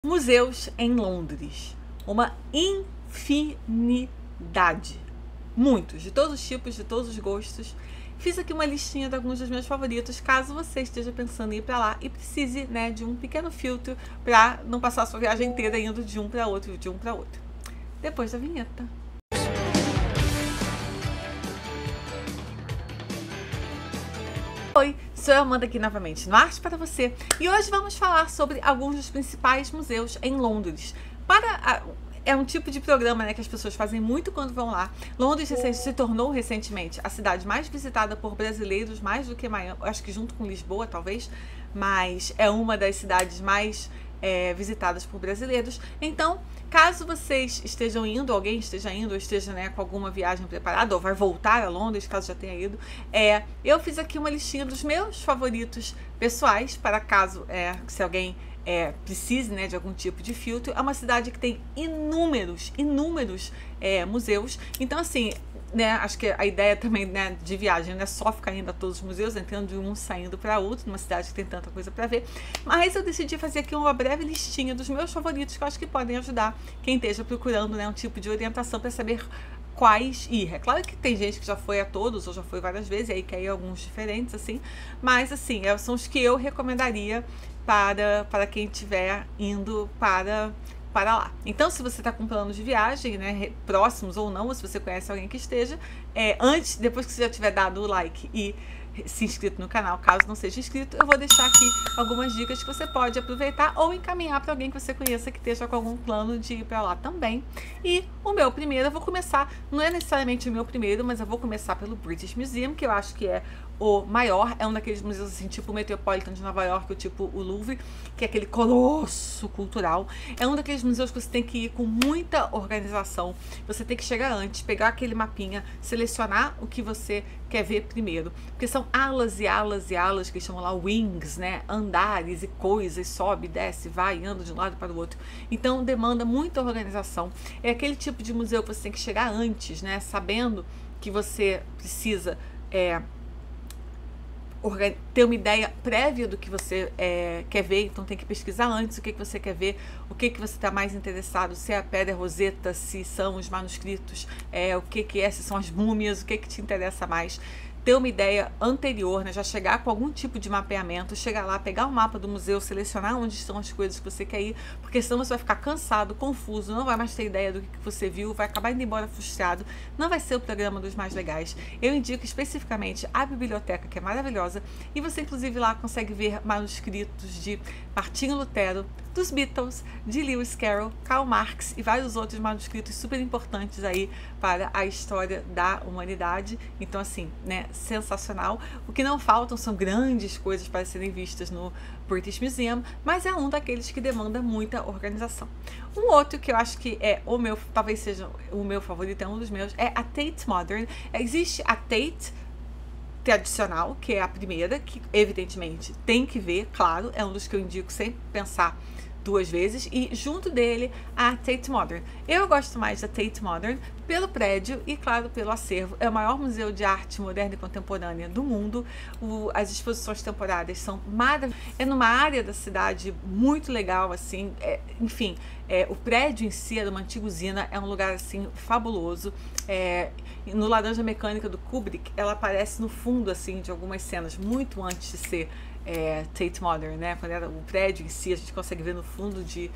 Museus em Londres, uma infinidade, muitos, de todos os tipos, de todos os gostos. Fiz aqui uma listinha de alguns dos meus favoritos, caso você esteja pensando em ir para lá e precise, de um pequeno filtro para não passar a sua viagem inteira indo de um para outro, de um para outro. Depois da vinheta. Oi, sou a Amanda aqui novamente no Arte para Você e hoje vamos falar sobre alguns dos principais museus em Londres. É um tipo de programa que as pessoas fazem muito quando vão lá. Londres se tornou recentemente a cidade mais visitada por brasileiros, mais do que Miami, acho que junto com Lisboa talvez, mas é uma das cidades mais visitadas por brasileiros. Então, caso vocês estejam indo, alguém esteja indo, ou esteja com alguma viagem preparada, ou vai voltar a Londres, caso já tenha ido, eu fiz aqui uma listinha dos meus favoritos pessoais, para caso, se alguém precise de algum tipo de filtro. É uma cidade que tem inúmeros museus. Então, assim, acho que a ideia também de viagem não é só ficar indo a todos os museus, entrando de um saindo para outro, numa cidade que tem tanta coisa para ver. Mas eu decidi fazer aqui uma breve listinha dos meus favoritos, que eu acho que podem ajudar quem esteja procurando um tipo de orientação para saber quais ir. É claro que tem gente que já foi a todos, ou já foi várias vezes, e aí quer ir alguns diferentes, assim. Mas, assim, são os que eu recomendaria para quem estiver indo para lá. Então, se você está com planos de viagem, próximos ou não, ou se você conhece alguém que esteja, depois que você já tiver dado o like e se inscrito no canal, caso não seja inscrito, eu vou deixar aqui algumas dicas que você pode aproveitar ou encaminhar para alguém que você conheça que esteja com algum plano de ir para lá também. E o meu primeiro, eu vou começar, não é necessariamente o meu primeiro, mas eu vou começar pelo British Museum, que eu acho que é o maior, é um daqueles museus assim, tipo o Metropolitan de Nova York, ou tipo o Louvre, que é aquele colosso cultural. É um daqueles museus que você tem que ir com muita organização. Você tem que chegar antes, pegar aquele mapinha, selecionar o que você quer ver primeiro, porque são alas e alas e alas, que eles chamam lá wings, andares e coisas, sobe, desce, vai, anda de um lado para o outro. Então demanda muita organização. É aquele tipo de museu que você tem que chegar antes, sabendo que você precisa ter uma ideia prévia do que você quer ver. Então tem que pesquisar antes o que você quer ver, o que você está mais interessado, se é a Pedra Roseta, se são os manuscritos, o que é, se são as múmias, o que te interessa mais. Ter uma ideia anterior, já chegar com algum tipo de mapeamento, chegar lá, pegar o mapa do museu, selecionar onde estão as coisas que você quer ir, porque senão você vai ficar cansado, confuso, não vai mais ter ideia do que você viu, vai acabar indo embora frustrado, não vai ser o programa dos mais legais. Eu indico especificamente a biblioteca, que é maravilhosa, e você inclusive lá consegue ver manuscritos de Martinho Lutero, dos Beatles, de Lewis Carroll, Karl Marx e vários outros manuscritos super importantes aí para a história da humanidade. Então, assim, sensacional. O que não faltam são grandes coisas para serem vistas no British Museum, mas é um daqueles que demanda muita organização. Um outro que eu acho que é o meu, talvez seja o meu favorito, é um dos meus, é a Tate Modern. Existe a Tate tradicional, que é a primeira, que evidentemente tem que ver, claro, é um dos que eu indico sem pensar duas vezes, e junto dele a Tate Modern. Eu gosto mais da Tate Modern pelo prédio e, claro, pelo acervo. É o maior museu de arte moderna e contemporânea do mundo. As exposições temporárias são maravilhosas. É numa área da cidade muito legal, assim, enfim, o prédio em si é de uma antiga usina, é um lugar, assim, fabuloso. No Laranja Mecânica do Kubrick, ela aparece no fundo, assim, de algumas cenas, muito antes de ser Tate Modern, quando era o prédio em si, a gente consegue ver no fundo de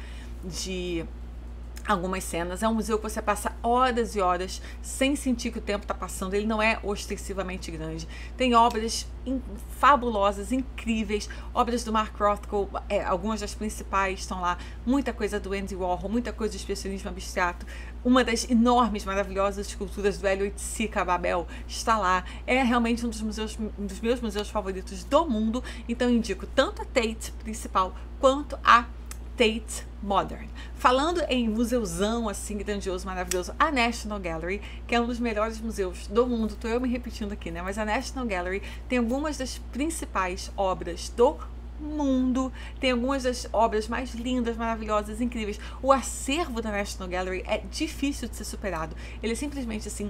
algumas cenas. É um museu que você passa horas e horas sem sentir que o tempo está passando. Ele não é ostensivamente grande. Tem obras fabulosas, incríveis, obras do Mark Rothko, algumas das principais estão lá, muita coisa do Andy Warhol, muita coisa de expressionismo abstrato. Uma das enormes, maravilhosas esculturas do Elliot Sica Babel está lá. É realmente um dos meus museus favoritos do mundo. Então eu indico tanto a Tate principal quanto a Tate Modern. Falando em museuzão assim grandioso, maravilhoso, a National Gallery, que é um dos melhores museus do mundo. Estou eu me repetindo aqui, mas a National Gallery tem algumas das principais obras do mundo. Tem algumas das obras mais lindas, maravilhosas, incríveis. O acervo da National Gallery é difícil de ser superado. Ele é simplesmente assim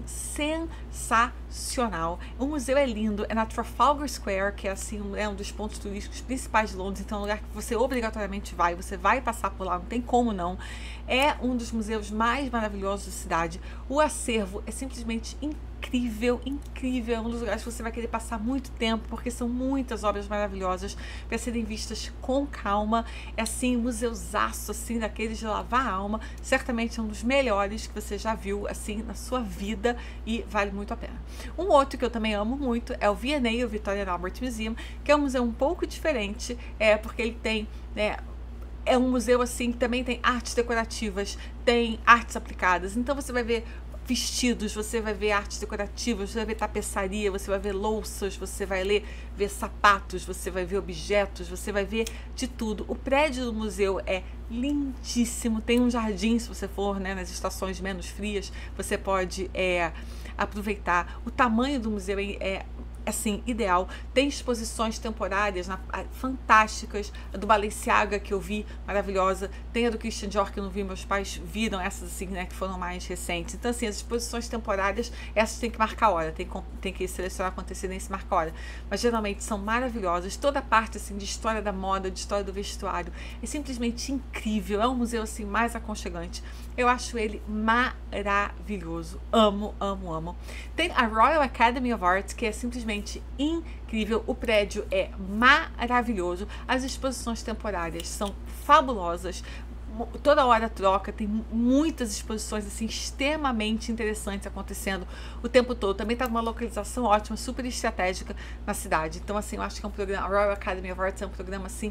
sensacional. O museu é lindo, é na Trafalgar Square, que é assim um dos pontos turísticos principais de Londres, então é um lugar que você obrigatoriamente vai, você vai passar por lá, não tem como não. É um dos museus mais maravilhosos da cidade. O acervo é simplesmente incrível, incrível. É um dos lugares que você vai querer passar muito tempo, porque são muitas obras maravilhosas para serem vistas com calma. É assim, museusaço, assim, daqueles de lavar a alma. Certamente é um dos melhores que você já viu, assim, na sua vida, e vale muito a pena. Um outro que eu também amo muito é o V&A, o Victoria and Albert Museum, que é um museu um pouco diferente, porque ele tem, né, é um museu assim que também tem artes decorativas, tem artes aplicadas, então você vai ver vestidos, você vai ver artes decorativas, você vai ver tapeçaria, você vai ver louças, você vai ver sapatos, você vai ver objetos, você vai ver de tudo. O prédio do museu é lindíssimo, tem um jardim, se você for, né, nas estações menos frias, você pode aproveitar. O tamanho do museu é assim, ideal. Tem exposições temporárias fantásticas, a do Balenciaga que eu vi, maravilhosa. Tem a do Christian Dior que eu não vi, meus pais viram essas assim, né, que foram mais recentes. Então assim, as exposições temporárias, essas tem que marcar hora, tem que selecionar com antecedência e marcar hora. Mas geralmente são maravilhosas. Toda a parte assim de história da moda, de história do vestuário, é simplesmente incrível. É um museu assim mais aconchegante. Eu acho ele maravilhoso. Amo, amo, amo. Tem a Royal Academy of Arts, que é simplesmente incrível. O prédio é maravilhoso. As exposições temporárias são fabulosas. Toda hora troca, tem muitas exposições assim extremamente interessantes acontecendo o tempo todo. Também está numa localização ótima, super estratégica na cidade. Então assim, eu acho que é um programa, a Royal Academy of Arts é um programa assim,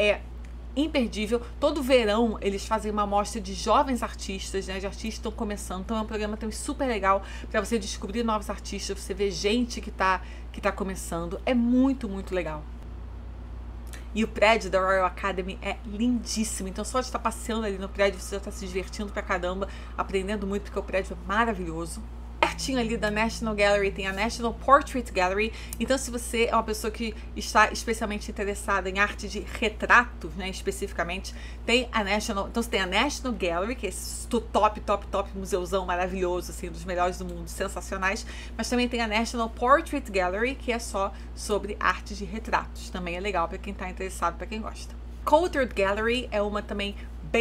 imperdível. Todo verão eles fazem uma amostra de jovens artistas, né, de artistas que estão começando. Então é um programa também super legal para você descobrir novos artistas, você ver gente que tá começando. É muito, muito legal. E o prédio da Royal Academy é lindíssimo. Então só de estar passeando ali no prédio você já está se divertindo pra caramba, aprendendo muito, porque o prédio é maravilhoso. Pertinho ali da National Gallery tem a National Portrait Gallery. Então se você é uma pessoa que está especialmente interessada em arte de retratos, né, especificamente, tem a National, então você tem a National Gallery, que é esse top museuzão maravilhoso, assim, dos melhores do mundo, sensacionais, mas também tem a National Portrait Gallery, que é só sobre arte de retratos. Também é legal para quem está interessado, para quem gosta. Coulthard Gallery é uma também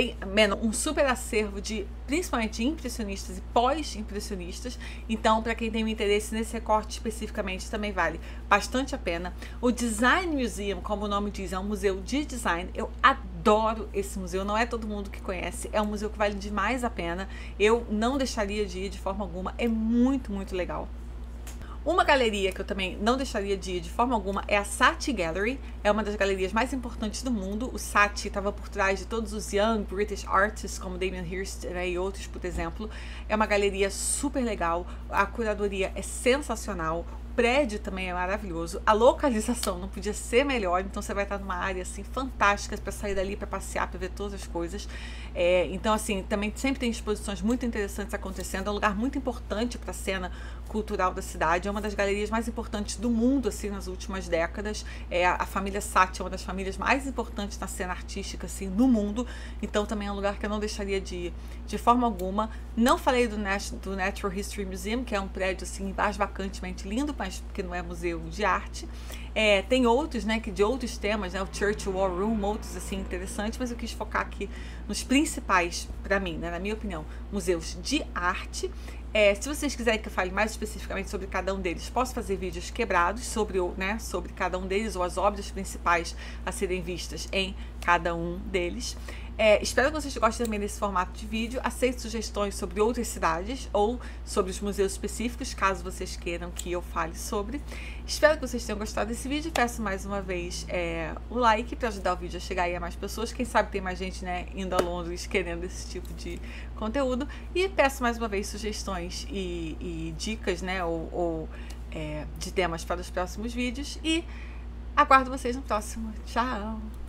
um super acervo de principalmente impressionistas e pós-impressionistas. Então, para quem tem um interesse nesse recorte especificamente, também vale bastante a pena. O Design Museum, como o nome diz, é um museu de design. Eu adoro esse museu, não é todo mundo que conhece, é um museu que vale demais a pena. Eu não deixaria de ir de forma alguma, é muito, muito legal. Uma galeria que eu também não deixaria de ir de forma alguma é a Saatchi Gallery. É uma das galerias mais importantes do mundo. O Saatchi estava por trás de todos os Young British Artists, como Damien Hirst, né, e outros, por exemplo. É uma galeria super legal, a curadoria é sensacional, o prédio também é maravilhoso, a localização não podia ser melhor, então você vai estar numa área assim fantástica para sair dali, para passear, para ver todas as coisas. Então assim, também sempre tem exposições muito interessantes acontecendo, é um lugar muito importante para a cena cultural da cidade, é uma das galerias mais importantes do mundo assim nas últimas décadas. A família Saatchi é uma das famílias mais importantes na cena artística assim no mundo, então também é um lugar que eu não deixaria de ir de forma alguma. Não falei do Natural History Museum, que é um prédio assim embasbacantemente lindo, mas que não é museu de arte. Tem outros, né, de outros temas, né, o Churchill War Room, outros assim interessantes, mas eu quis focar aqui nos principais, para mim, né, na minha opinião, museus de arte. Se vocês quiserem que eu fale mais especificamente sobre cada um deles, posso fazer vídeos quebrados sobre cada um deles, ou as obras principais a serem vistas em cada um deles. Espero que vocês gostem também desse formato de vídeo. Aceito sugestões sobre outras cidades ou sobre os museus específicos, caso vocês queiram que eu fale sobre. Espero que vocês tenham gostado desse vídeo. Peço mais uma vez o like para ajudar o vídeo a chegar aí a mais pessoas. Quem sabe tem mais gente, né, indo a Londres querendo esse tipo de conteúdo. E peço mais uma vez sugestões e dicas, né, de temas para os próximos vídeos. E aguardo vocês no próximo. Tchau!